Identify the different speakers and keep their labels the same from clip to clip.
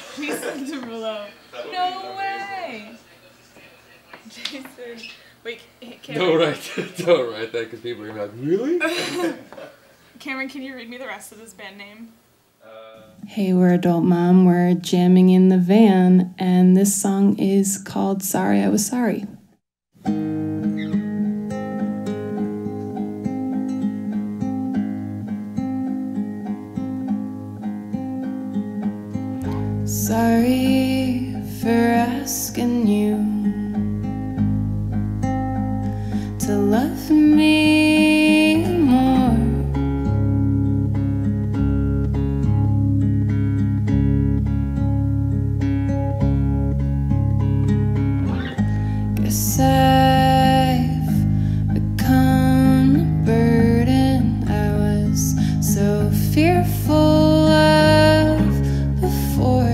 Speaker 1: Jason Derulo. No way. Jason. Wait, Cameron.
Speaker 2: Don't write that because people are gonna be like, really?
Speaker 1: Cameron, can you read me the rest of this band name?
Speaker 3: Hey, we're Adult Mom. We're jamming in the van, and this song is called Sorry I Was Sorry. Sorry for asking you to love me more. Guess I've become a burden I was so fearful of before.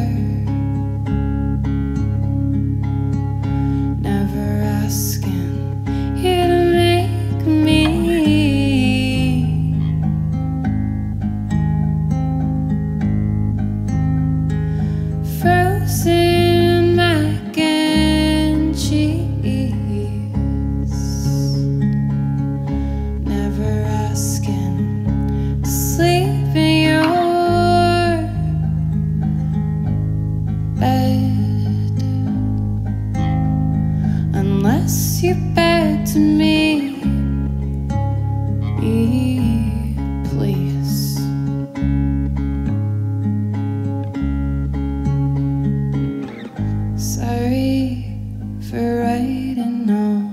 Speaker 3: Never asking you to make me frozen mac and cheese. Never asking to sleep in your bed unless you beg to me, please. Sorry for writing all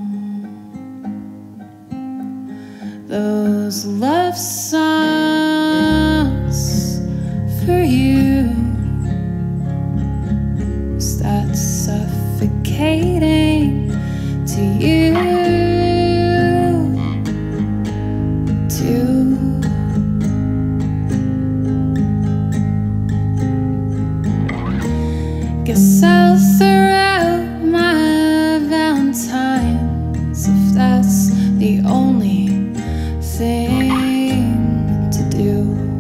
Speaker 3: those love songs for you. Was that suffocating to you too? Guess I'll throw out my Valentines if that's the only thing to do.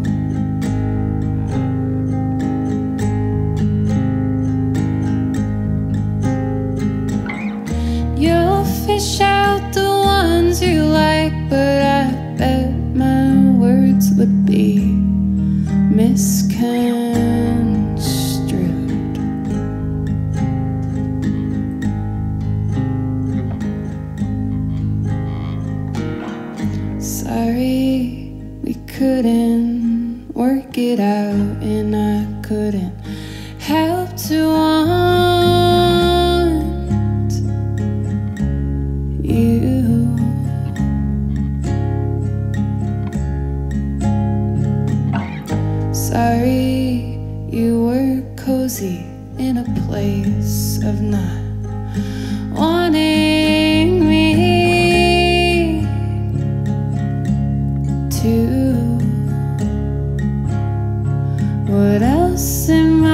Speaker 3: You'll fish out the ones you like, but I bet my words would be misconstrued. Sorry we couldn't work it out, and I couldn't help to want you. Sorry you were cozy in a place of not wanting me to. What else am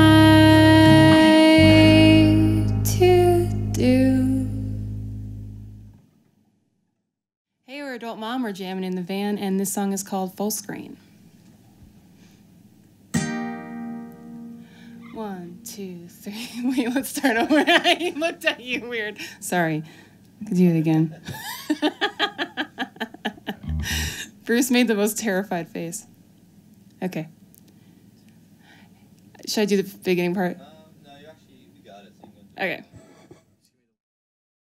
Speaker 3: I to do? Hey, we're Adult Mom. We're jamming in the van, and this song is called Full Screen. 1, 2, 3. Wait, let's start over. I looked at you weird. Sorry. Could do it again. Bruce made the most terrified face. Okay. Should I do the beginning part?
Speaker 4: No, you got it. So you can
Speaker 3: Okay.